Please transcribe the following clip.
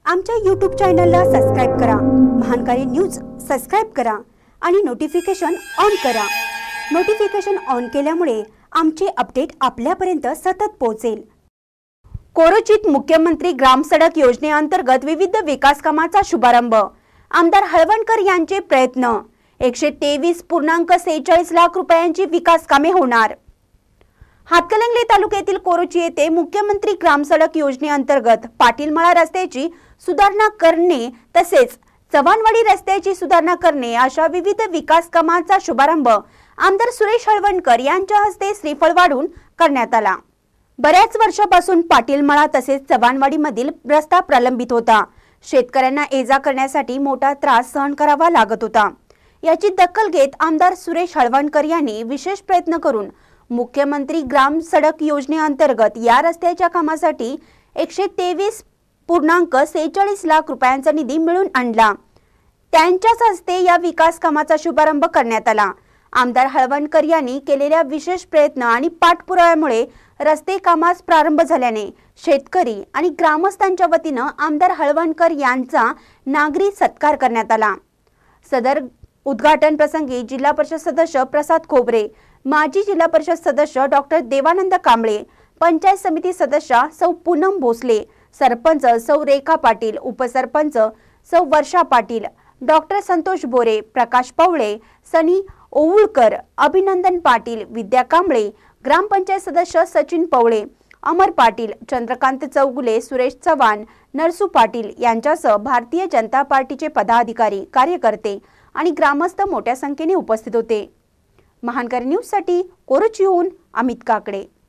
आमच्या YouTube चॅनलला subscribe करा, महानकारी न्यूज सबस्क्राइब करा आणि नोटिफिकेशन ऑन करा। नोटिफिकेशन ऑन केल्यामुळे आमचे अपडेट आपल्यापर्यंत सतत पोहोचेल। कोरोचीत मुख्यमंत्री ग्राम सडक योजनेअंतर्गत विविध विकास कामांचा शुभारंभ। आमदार हळवणकर यांचे प्रयत्न। 123.46 लाख रुपयांची विकास कामे होणार। हातकणंगले तालुक्यातील कोरोची येथे मुख्यमंत्री ग्राम सडक योजनेअंतर्गत पाटीलमळा रस्त्याची सुधारणा करणे तसेच चव्हाणवाडी रस्त्याची सुधारणा करणे अशा विविध विकास कामांचा शुभारंभ आमदार सुरेश हळवणकर यांच्या हस्ते श्रीफळ वाढून करण्यात आला। बऱ्याच वर्षापासून पाटीलमळा तसेच चव्हाणवाडीमधील रस्ता प्रलंबित होता। शेतकऱ्यांना ये-जा करण्यासाठी मोठा त्रास सहन करावा लागत होता। याची दखल घेत आमदार सुरेश हळवणकर यांनी विशेष प्रयत्न करून मुख्यमंत्री ग्राम सडक योजनेअंतर्गत या रस्त्याच्या कामासाठी 123.46 लाख रुपयांचा निधी मिळवून आणला। त्यांच्याच हस्ते या विकास कामाचा शुभारंभ करण्यात आला। आमदार हळवणकर यांनी केलेल्या विशेष प्रयत्न आणि पाठपुराव्यामुळे रस्ते कामास प्रारंभ झाल्याने शेतकरी आणि ग्रामस्थांच्या वतीने आमदार हळवणकर यांचा नागरी सत्कार करण्यात आला। सदर उद्घाटन प्रसंगी जिल्हा परिषद सदस्य प्रसाद खोबरे, माजी जिल्हा परिषद सदस्य डॉक्टर देवानंद कांबळे, पंचायत समिती सदस्य सौ पूनम भोसले, सरपंच सौ रेखा पाटील, उपसरपंच सौ वर्षा पाटील, डॉक्टर संतोष बोरे, प्रकाश पवळे, सनी ओवळकर, अभिनंदन पाटील, विद्या कांबळे, ग्रामपंचायत सदस्य सचिन पवळे, अमर पाटील, चंद्रकांत चौगुले, सुरेश चव्हाण, नरसू पाटील यांच्यासह भारतीय जनता पार्टीचे पदाधिकारी, कार्यकर्ते आणि ग्रामस्थ मोठ्या संख्येने उपस्थित होते। महानकारी न्यूज साठी कोरोचीहून अमित काकडे।